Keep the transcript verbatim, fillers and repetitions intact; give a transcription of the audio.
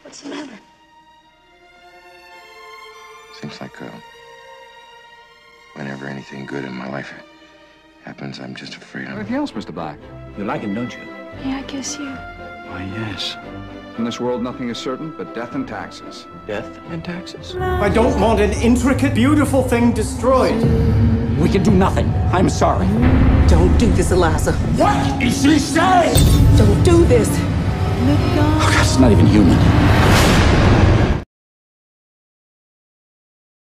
What's the matter? Seems like uh, whenever anything good in my life happens, I'm just afraid I'm... Anything else, Mister Black? You like him, don't you? Yeah, I guess you. Why, yes. In this world, nothing is certain but death and taxes. Death and taxes? I don't want an intricate, beautiful thing destroyed. We can do nothing. I'm sorry. Don't do this, Eliza. What is she saying? Don't do this. Oh, God, it's not even human.